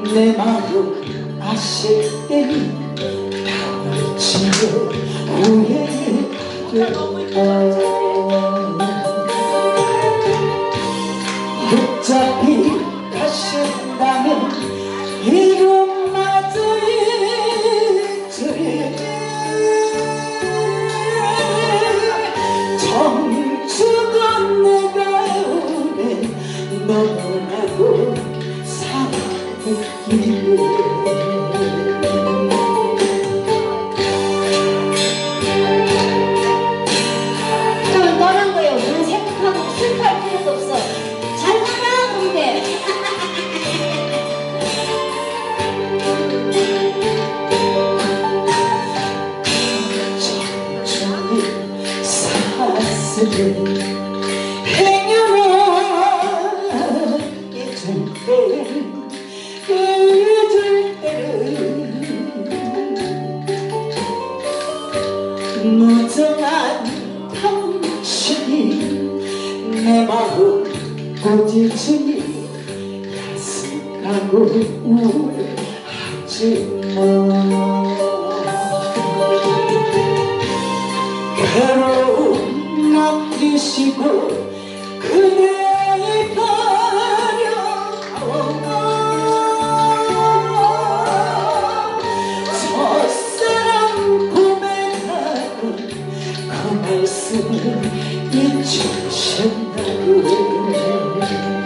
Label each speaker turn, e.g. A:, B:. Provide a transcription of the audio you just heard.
A: 내 마음 아실 때니 답을 치며 후회되어 어차피 가신다면 이름마저 잊으리 정주던 내가 오래 너무나도 사랑했기에 행여나 잊을 때는 무정한 당신이 내 마음 꾸짖으니 야속하고 우울하지만 괴로움 남기시고 그대 버려오고 첫사랑 고백하고 그 말씀을 잊으셨나요?